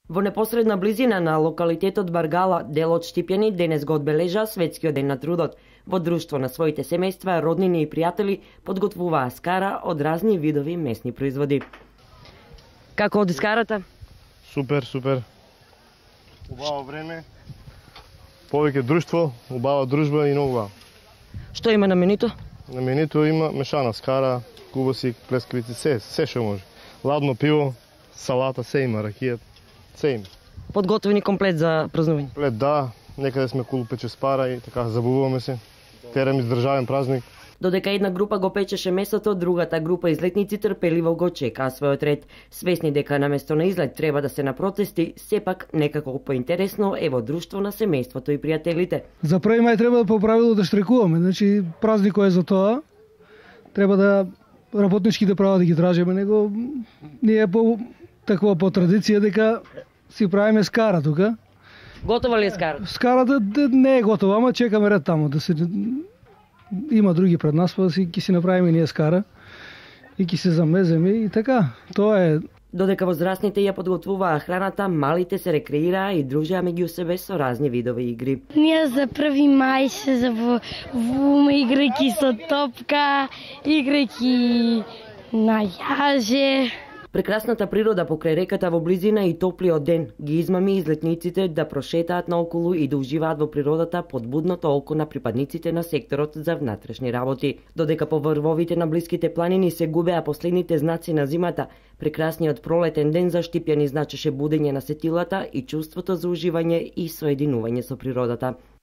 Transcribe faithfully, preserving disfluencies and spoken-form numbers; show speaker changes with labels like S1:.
S1: Во непосредна близина на локалитетот Баргала, дел од Штипјани денес го одбележа Светскиот ден на трудот. Во друштво на своите семејства, роднини и пријатели подготвуваа скара од разни видови месни производи. Како оди скарата?
S2: Супер, супер. Убаво време, повеќе друштво, убава дружба и многу убаво.
S1: Што има на менито?
S2: На менито има мешана скара, кубасик, плескавици, се, се што може. Ладно пиво, салата, се има, ракија, се има.
S1: Подготвени комплет за празнување?
S2: Комплет да, некаде сме кулу пече спара и така забавуваме се. Терам издржавен празник.
S1: Додека една група го печеше месото, другата група излетници трпеливо го чекаа својот ред. Свесни дека наместо на излет треба да се на протести, сепак некако поинтересно е во друштво на семејството и пријателите.
S3: За први мај треба по правило да штрекуваме, значи празникот е за тоа. Треба да работничките права да ги тражиме, него ние по таква по традиција дека си правиме скара тука.
S1: Готова ли е скара?
S3: Скарата не е готова, ама чекаме ред таму да се има други пред нас, па да си ќе си направиме ние скара и ќе се замеземе и така. Тоа е.
S1: Додека возрастните ја подготвуваа храната, малите се рекреираа и дружеа меѓу себе со разни видови игри.
S4: Ние за први мај се забавуваме играјќи со топка, играјќи на јаже.
S1: Прекрасната природа покрај реката во близина и топлиот ден ги измами излетниците да прошетаат наоколу и да уживаат во природата под будното око на припадниците на секторот за внатрешни работи. Додека по врвовите на блиските планини се губеа последните знаци на зимата, прекрасниот пролетен ден за Штипјани значеше будење на сетилата и чувството за уживање и соединување со природата.